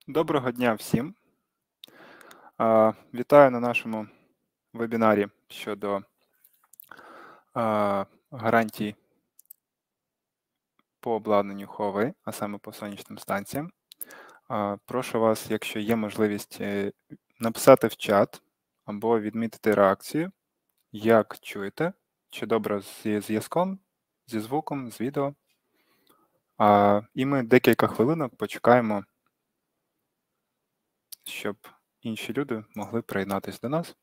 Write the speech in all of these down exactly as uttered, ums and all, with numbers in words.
Доброго дня всім. А, Вітаю на нашому вебінарі щодо а, гарантій по обладнанню Huawei, а саме по сонячним станціям. А, Прошу вас, якщо є можливість, е, написати в чат або відмітити реакцію, як чуєте, чи добре зі зв'язком, зі звуком, з відео. А, І ми декілька хвилинок почекаємо, щоб інші люди могли приєднатися до нас.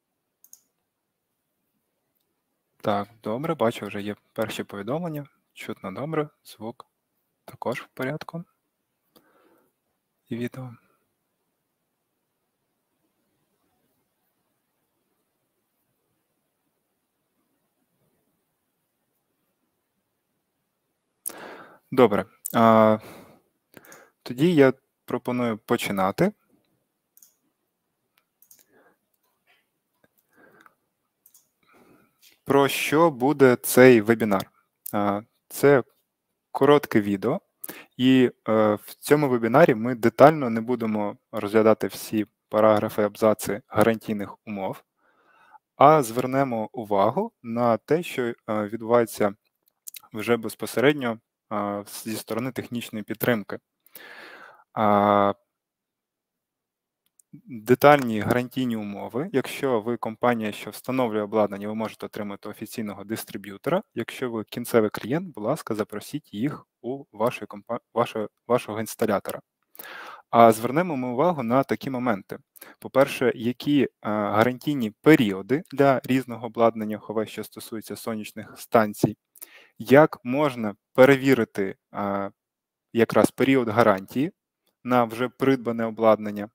Так, добре, бачу, вже є перші повідомлення. Чутно добре, звук також в порядку. І відео. Добре. А, Тоді я пропоную починати. Про що буде цей вебінар? А, Це коротке відео, і е, в цьому вебінарі ми детально не будемо розглядати всі параграфи, абзаци гарантійних умов, а звернемо увагу на те, що е, відбувається вже безпосередньо е, зі сторони технічної підтримки. А, Детальні гарантійні умови. Якщо ви компанія, що встановлює обладнання, ви можете отримати офіційного дистриб'ютора. Якщо ви кінцевий клієнт, будь ласка, запросіть їх у вашої компа... вашого, вашого інсталятора. А звернемо ми увагу на такі моменти. По-перше, які а, гарантійні періоди для різного обладнання Huawei, що стосується сонячних станцій, як можна перевірити а, якраз період гарантії на вже придбане обладнання.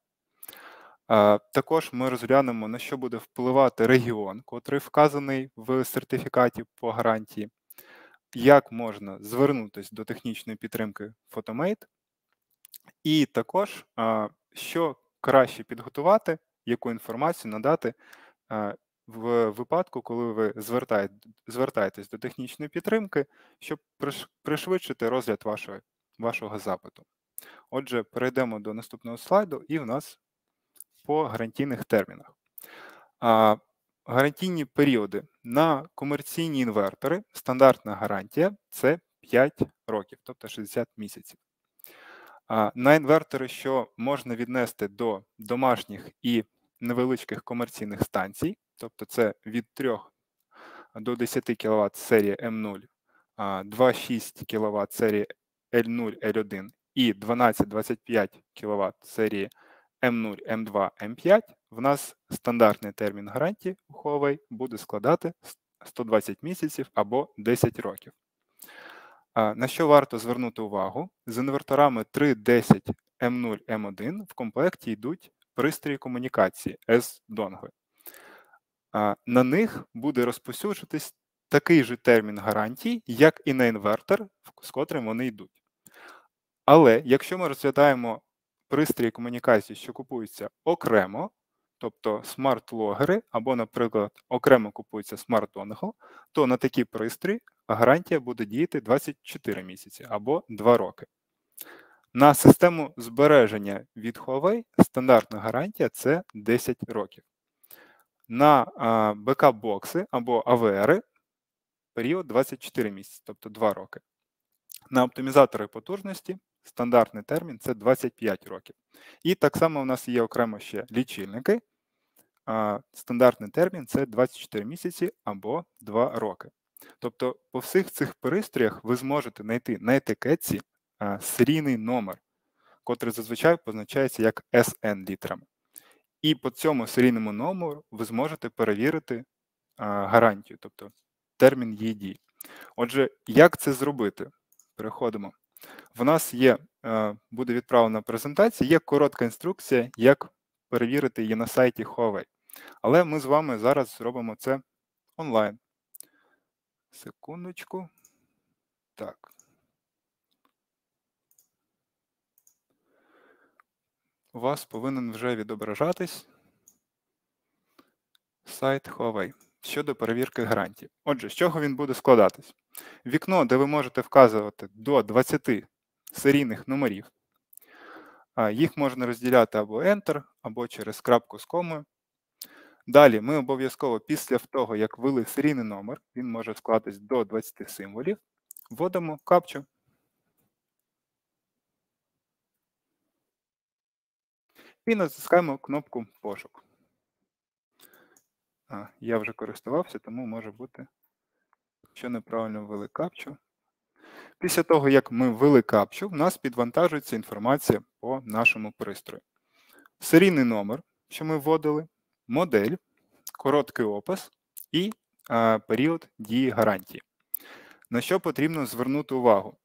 Також ми розглянемо, на що буде впливати регіон, котрий вказаний в сертифікаті по гарантії, як можна звернутися до технічної підтримки Photomate, і також, що краще підготувати, яку інформацію надати в випадку, коли ви звертаєтесь до технічної підтримки, щоб пришвидшити розгляд вашого, вашого запиту. Отже, перейдемо до наступного слайду, і в нас по гарантійних термінах. А, Гарантійні періоди на комерційні інвертори, стандартна гарантія – це п'ять років, тобто шістдесят місяців. А, на інвертори, що можна віднести до домашніх і невеличких комерційних станцій, тобто це від трьох до десяти кіловат серії М нуль, два шість кіловат серії Л нуль, Л один і дванадцять двадцять п'ять кіловат серії М нуль, М два, М п'ять, в нас стандартний термін гарантії у Huawei буде складати сто двадцять місяців або десять років. На що варто звернути увагу? З інверторами три десять М нуль, М один в комплекті йдуть пристрої комунікації S-донгли. На них буде розповсюджуватись такий же термін гарантій, як і на інвертор, з котрим вони йдуть. Але якщо ми розглядаємо пристрої комунікації, що купуються окремо, тобто смарт-логери, або, наприклад, окремо купується смарт-донгл, то на такі пристрої гарантія буде діяти двадцять чотири місяці або два роки. На систему збереження від Huawei стандартна гарантія – це десять років. На бекап-бокси або А В Р період двадцять чотири місяці, тобто два роки. На оптимізатори потужності стандартний термін – це двадцять п'ять років. І так само у нас є окремо ще лічильники. Стандартний термін – це двадцять чотири місяці або два роки. Тобто по всіх цих пристроях ви зможете знайти на етикетці серійний номер, котрий зазвичай позначається як С Н літерами. І по цьому серійному номеру ви зможете перевірити гарантію, тобто термін її дії. Отже, як це зробити? Переходимо. В нас є, буде відправлена презентація, є коротка інструкція, як перевірити її на сайті Huawei. Але ми з вами зараз зробимо це онлайн. Секундочку. Так. У вас повинен вже відображатись сайт Huawei щодо перевірки гарантії. Отже, з чого він буде складатись? Вікно, де ви можете вказувати до двадцяти серійних номерів. Їх можна розділяти або Enter, або через крапку з комою. Далі ми обов'язково після того, як ввели серійний номер, він може складатись до двадцяти символів, вводимо капчу. І натискаємо кнопку пошук. А, я вже користувався, тому може бути, що неправильно ввели капчу. Після того, як ми ввели капчу, в нас підвантажується інформація по нашому пристрою. Серійний номер, що ми вводили, модель, короткий опис і а, період дії гарантії. На що потрібно звернути увагу?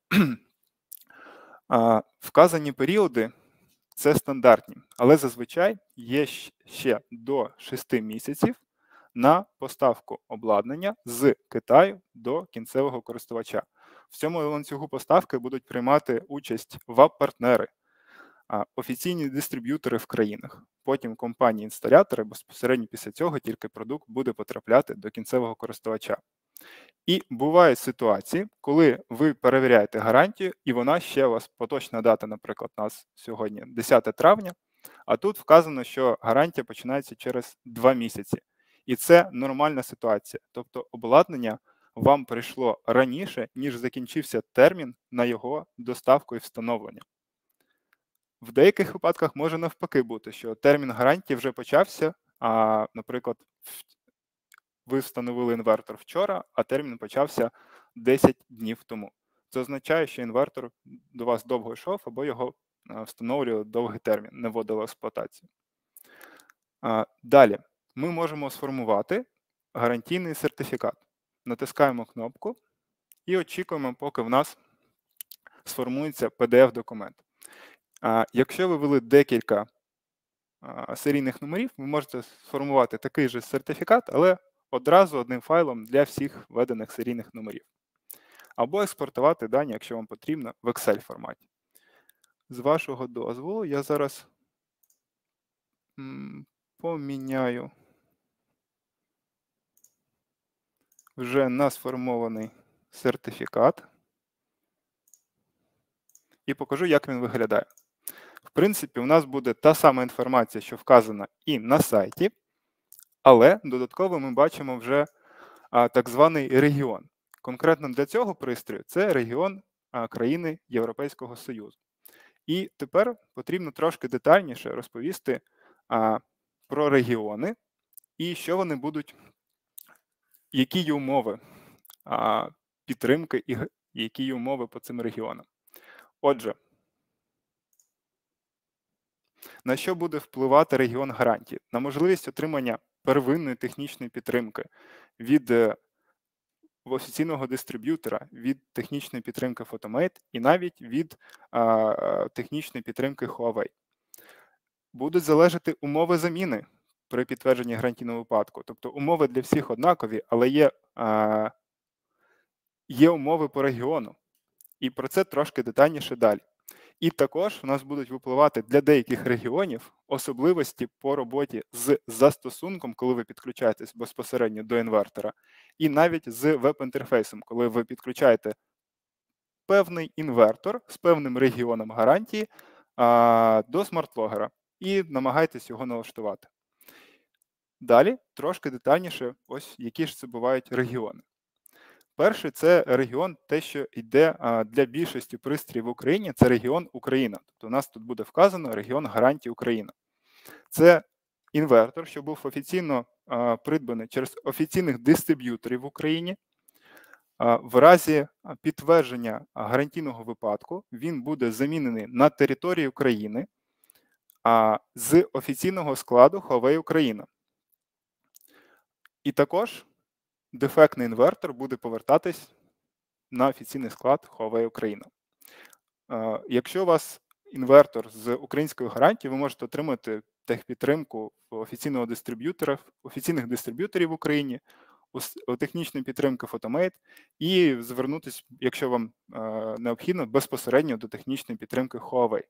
а, вказані періоди – це стандартні, але зазвичай є ще до шести місяців на поставку обладнання з Китаю до кінцевого користувача. В цьому ланцюгу поставки будуть приймати участь веб-партнери, офіційні дистриб'ютори в країнах, потім компанії-інсталятори, безпосередньо після цього тільки продукт буде потрапляти до кінцевого користувача. І бувають ситуації, коли ви перевіряєте гарантію, і вона ще у вас поточна дата, наприклад, у нас сьогодні десяте травня, а тут вказано, що гарантія починається через два місяці. І це нормальна ситуація. Тобто обладнання вам прийшло раніше, ніж закінчився термін на його доставку і встановлення. В деяких випадках може навпаки бути, що термін гарантії вже почався, а, наприклад, ви встановили інвертор вчора, а термін почався десять днів тому. Це означає, що інвертор до вас довго йшов, або його встановлювали довгий термін, не вводили в експлуатацію. Далі ми можемо сформувати гарантійний сертифікат. Натискаємо кнопку і очікуємо, поки в нас сформується пі ді еф-документ. Якщо ви ввели декілька серійних номерів, ви можете сформувати такий же сертифікат, але одразу одним файлом для всіх введених серійних номерів. Або експортувати дані, якщо вам потрібно, в Excel форматі. З вашого дозволу я зараз поміняю вже на сформований сертифікат і покажу, як він виглядає. В принципі, у нас буде та сама інформація, що вказана і на сайті, але додатково ми бачимо вже а, так званий регіон. Конкретно для цього пристрою це регіон а, країни Європейського Союзу. І тепер потрібно трошки детальніше розповісти а, про регіони і що вони будуть, які є умови а, підтримки і які є умови по цим регіонам. Отже, на що буде впливати регіон гарантії? На можливість отримання первинної технічної підтримки від офіційного дистриб'ютора, від технічної підтримки Photomate і навіть від а, технічної підтримки Huawei. Будуть залежати умови заміни при підтвердженні гарантійного випадку. Тобто умови для всіх однакові, але є, а, є умови по регіону. І про це трошки детальніше далі. І також у нас будуть випливати для деяких регіонів особливості по роботі з застосунком, коли ви підключаєтесь безпосередньо до інвертора, і навіть з веб-інтерфейсом, коли ви підключаєте певний інвертор з певним регіоном гарантії а, до смарт-логера і намагаєтесь його налаштувати. Далі трошки детальніше, ось які ж це бувають регіони. Перший – це регіон, те, що йде для більшості пристроїв в Україні, це регіон Україна. Тобто у нас тут буде вказано регіон гарантії Україна. Це інвертор, що був офіційно придбаний через офіційних дистриб'юторів в Україні. В разі підтвердження гарантійного випадку він буде замінений на території України з офіційного складу Huawei Україна. І також дефектний інвертор буде повертатись на офіційний склад Huawei Україна. Якщо у вас інвертор з українською гарантією, ви можете отримати техпідтримку офіційного дистриб'ютора, офіційних дистриб'юторів в Україні, у технічної підтримки Photomate і звернутися, якщо вам необхідно, безпосередньо до технічної підтримки Huawei.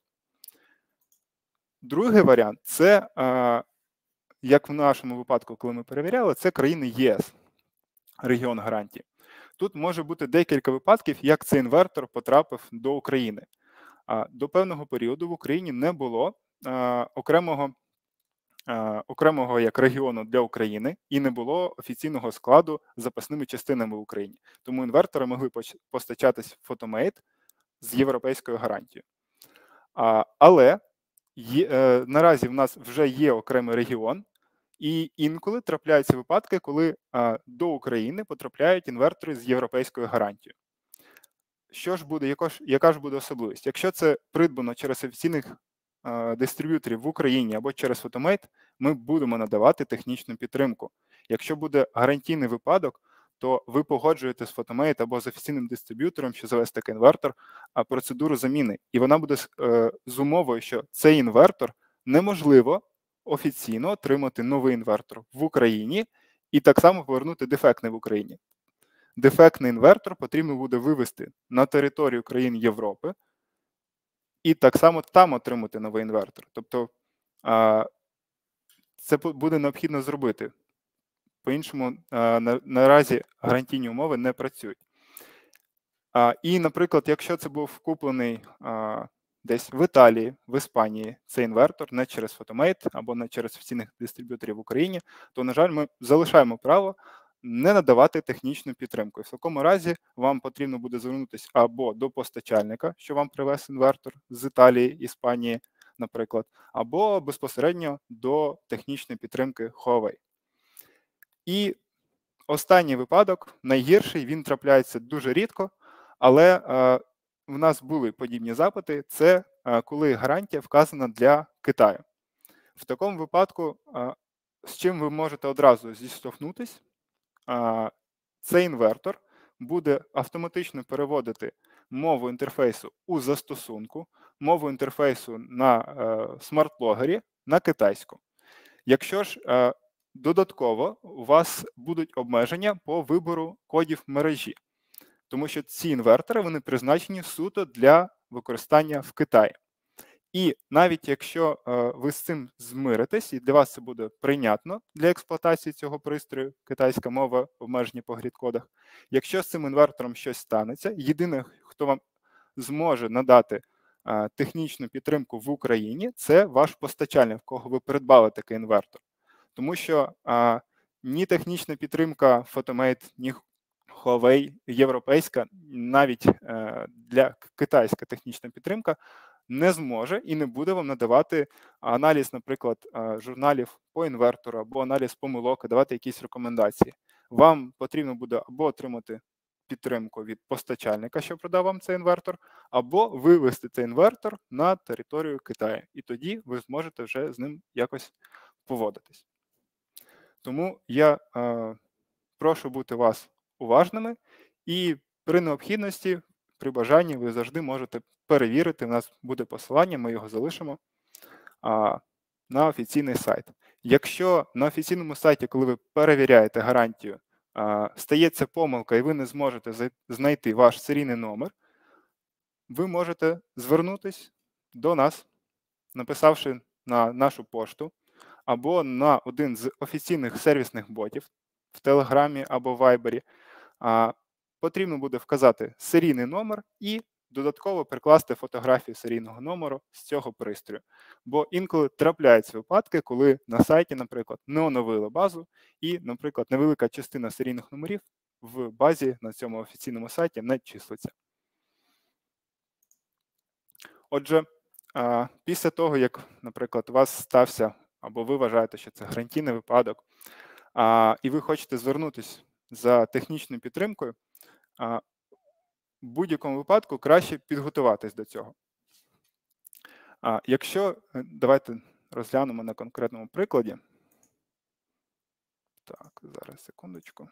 Другий варіант – це, як в нашому випадку, коли ми перевіряли, це країни ЄС. Регіон гарантії. Тут може бути декілька випадків, як цей інвертор потрапив до України. А до певного періоду в Україні не було а, окремого, а, окремого як регіону для України і не було офіційного складу з запасними частинами в Україні. Тому інвертори могли поч- постачатись в Photomate з європейською гарантією. А, але є, е, наразі в нас вже є окремий регіон, і інколи трапляються випадки, коли а, до України потрапляють інвертори з європейською гарантією. Що ж буде, яка ж, яка ж буде особливість? Якщо це придбано через офіційних а, дистриб'юторів в Україні або через Photomate, ми будемо надавати технічну підтримку. Якщо буде гарантійний випадок, то ви погоджуєте з Photomate або з офіційним дистриб'ютором, що завести такий інвертор, а процедуру заміни. І вона буде е, з умовою, що цей інвертор неможливо офіційно отримати новий інвертор в Україні і так само повернути дефектний в Україні. Дефектний інвертор потрібно буде вивести на територію країн Європи і так само там отримати новий інвертор. Тобто це буде необхідно зробити. По-іншому наразі гарантійні умови не працюють. І, наприклад, якщо це був куплений десь в Італії, в Іспанії цей інвертор не через Photomate або не через офіційних дистриб'юторів в Україні, то, на жаль, ми залишаємо право не надавати технічну підтримку. І в такому разі вам потрібно буде звернутися або до постачальника, що вам привез інвертор з Італії, Іспанії, наприклад, або безпосередньо до технічної підтримки Huawei. І останній випадок, найгірший, він трапляється дуже рідко, але е, в нас були подібні запити, це е, коли гарантія вказана для Китаю. В такому випадку, е, з чим ви можете одразу зіштовхнутись, е, цей інвертор буде автоматично переводити мову інтерфейсу у застосунку, мову інтерфейсу на е, смарт-логері на китайську. Якщо ж е, додатково у вас будуть обмеження по вибору кодів мережі, тому що ці інвертори вони призначені суто для використання в Китаї. І навіть якщо е, ви з цим змиритесь, і для вас це буде прийнятно для експлуатації цього пристрою, китайська мова, обмежені по грід-кодах, якщо з цим інвертором щось станеться, єдине, хто вам зможе надати е, технічну підтримку в Україні, це ваш постачальник, в кого ви придбали такий інвертор. Тому що а, ні технічна підтримка Photomate, ні Huawei, європейська, навіть е, для китайська технічна підтримка не зможе і не буде вам надавати аналіз, наприклад, е, журналів по інвертору або аналіз помилок, давати якісь рекомендації. Вам потрібно буде або отримати підтримку від постачальника, що продав вам цей інвертор, або вивести цей інвертор на територію Китаю. І тоді ви зможете вже з ним якось поводитись. Тому я е, прошу бути вас уважними і при необхідності, при бажанні ви завжди можете перевірити, у нас буде посилання, ми його залишимо а, на офіційний сайт. Якщо на офіційному сайті, коли ви перевіряєте гарантію, а, стається помилка і ви не зможете знайти ваш серійний номер, ви можете звернутися до нас, написавши на нашу пошту, або на один з офіційних сервісних ботів в Телеграмі або Вайбері, потрібно буде вказати серійний номер і додатково прикласти фотографію серійного номеру з цього пристрою. Бо інколи трапляються випадки, коли на сайті, наприклад, не оновили базу і, наприклад, невелика частина серійних номерів в базі на цьому офіційному сайті не числиться. Отже, після того, як, наприклад, у вас стався або ви вважаєте, що це гарантійний випадок, а, і ви хочете звернутися за технічною підтримкою, а, в будь-якому випадку краще підготуватись до цього. А, якщо, давайте розглянемо на конкретному прикладі. Так, зараз, секундочку.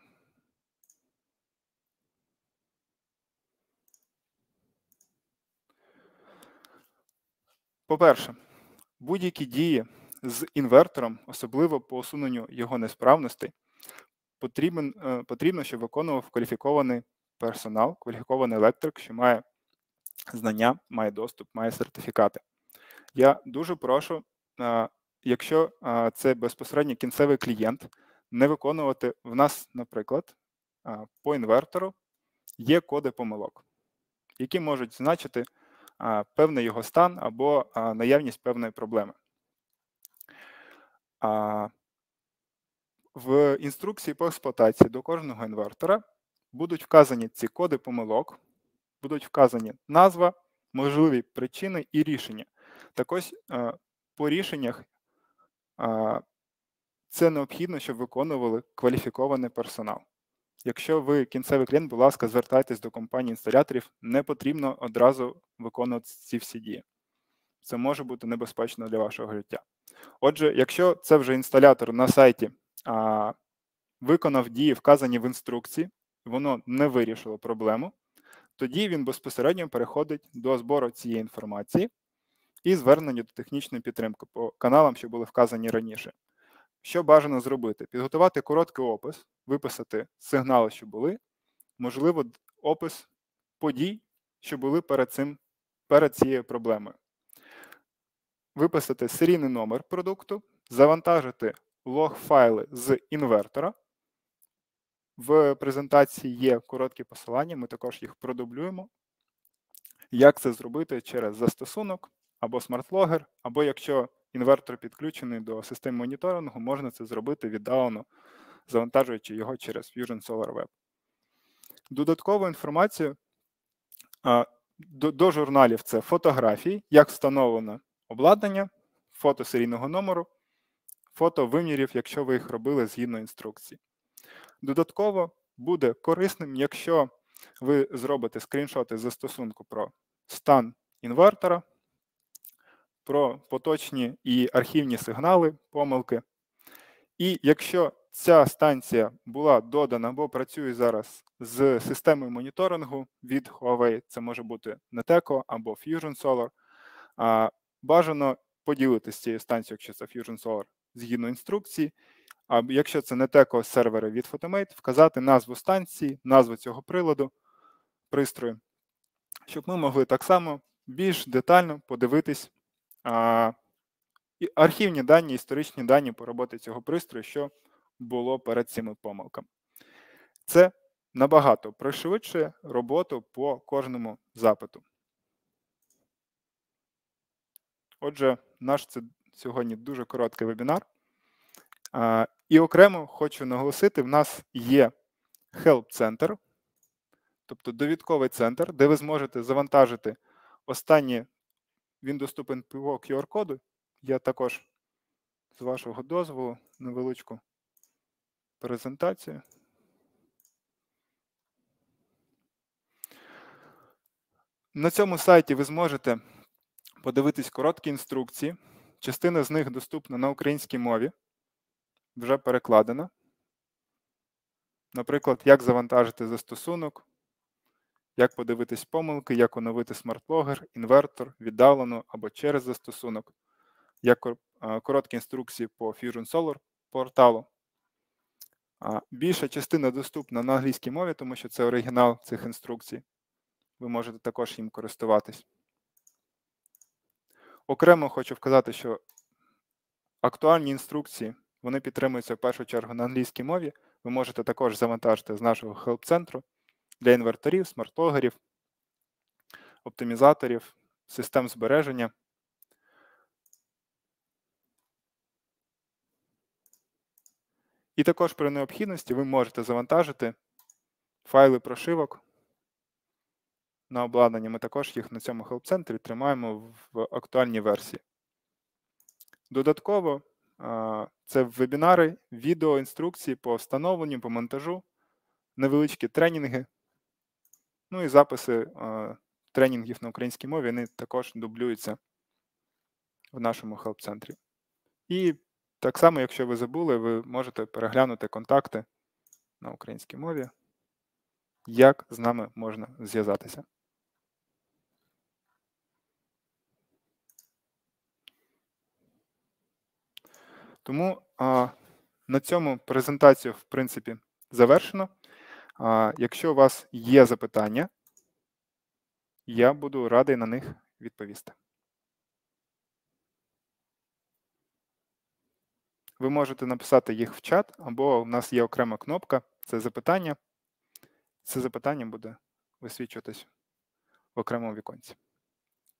По-перше, будь-які дії з інвертором, особливо по усуненню його несправностей, потрібен, потрібно, щоб виконував кваліфікований персонал, кваліфікований електрик, що має знання, має доступ, має сертифікати. Я дуже прошу, якщо це безпосередньо кінцевий клієнт, не виконувати в нас, наприклад, по інвертору є коди помилок, які можуть значити а, певний його стан або а, наявність певної проблеми. А, В інструкції по експлуатації до кожного інвертора будуть вказані ці коди помилок, будуть вказані назва, можливі причини і рішення. Так ось а, по рішеннях а, це необхідно, щоб виконували кваліфікований персонал. Якщо ви кінцевий клієнт, будь ласка, звертайтесь до компанії інсталяторів, не потрібно одразу виконувати ці всі дії. Це може бути небезпечно для вашого життя. Отже, якщо це вже інсталятор на сайті а, виконав дії, вказані в інструкції, воно не вирішило проблему, тоді він безпосередньо переходить до збору цієї інформації і звернення до технічної підтримки по каналам, що були вказані раніше. Що бажано зробити? Підготувати короткий опис, виписати сигнали, що були, можливо, опис подій, що були перед цим, перед цією проблемою. Виписати серійний номер продукту, завантажити лог-файли з інвертора. В презентації є короткі посилання, ми також їх продублюємо. Як це зробити через застосунок або смарт-логер, або якщо інвертор підключений до системи моніторингу, можна це зробити віддалено, завантажуючи його через Fusion Solar Web. Додаткову інформацію а, до, до журналів це фотографії, як встановлено обладнання, фото серійного номеру, фото вимірів, якщо ви їх робили згідно інструкції. Додатково буде корисним, якщо ви зробите скріншоти з застосунку про стан інвертора, про поточні і архівні сигнали, помилки. І якщо ця станція була додана або працює зараз з системою моніторингу від Huawei, це може бути Neteco або Fusion Solar, бажано поділитися цією станцією, якщо це Fusion Solar, згідно інструкції, а якщо це Neteco сервери від Photomate, вказати назву станції, назву цього приладу, пристрою, щоб ми могли так само більш детально подивитись а, архівні дані, історичні дані по роботі цього пристрою, що було перед цими помилками. Це набагато пришвидшує роботу по кожному запиту. Отже, наш це сьогодні дуже короткий вебінар. А, і окремо хочу наголосити, в нас є Help-центр, тобто довідковий центр, де ви зможете завантажити останні, він доступен по кю ар-коду. Я також, з вашого дозволу, невеличку презентацію. На цьому сайті ви зможете подивитись короткі інструкції. Частина з них доступна на українській мові, вже перекладена. Наприклад, як завантажити застосунок, як подивитись помилки, як оновити смарт-логер, інвертор, віддалено або через застосунок, як короткі інструкції по Fusion Solar порталу. Більша частина доступна на англійській мові, тому що це оригінал цих інструкцій. Ви можете також їм користуватись. Окремо хочу вказати, що актуальні інструкції, вони підтримуються в першу чергу на англійській мові. Ви можете також завантажити з нашого Help-центру для інверторів, смарт-логерів, оптимізаторів, систем збереження. І також при необхідності ви можете завантажити файли прошивок на обладнання. Ми також їх на цьому Help-центрі тримаємо в актуальній версії. Додатково, це вебінари, відео, інструкції по встановленню, по монтажу, невеличкі тренінги, ну і записи тренінгів на українській мові, вони також дублюються в нашому Help-центрі. І так само, якщо ви забули, ви можете переглянути контакти на українській мові, як з нами можна зв'язатися. Тому а, на цьому презентацію, в принципі, завершено. А, якщо у вас є запитання, я буду радий на них відповісти. Ви можете написати їх в чат, або в нас є окрема кнопка «Це запитання». Це запитання буде висвічуватись в окремому віконці.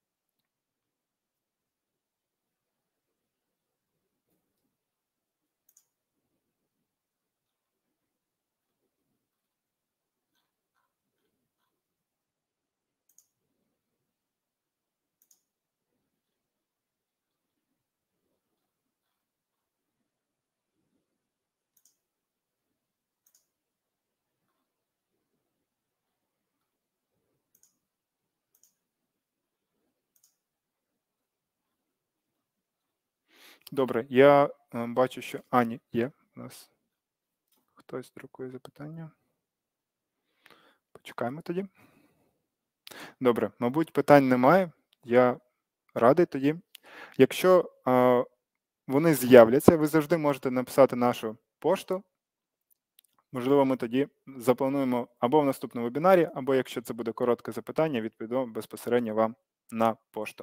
Добре, я е, бачу, що Ані є у нас. Хтось друкує запитання. Почекаємо тоді. Добре, мабуть, питань немає. Я радий тоді. Якщо е, вони з'являться, ви завжди можете написати нашу пошту. Можливо, ми тоді заплануємо або в наступному вебінарі, або якщо це буде коротке запитання, відповімо безпосередньо вам на пошту.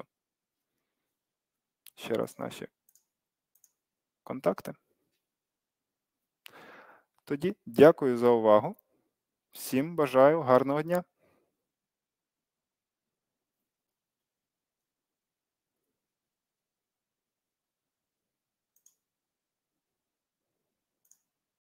Ще раз наші контакти. Тоді дякую за увагу. Всім бажаю гарного дня.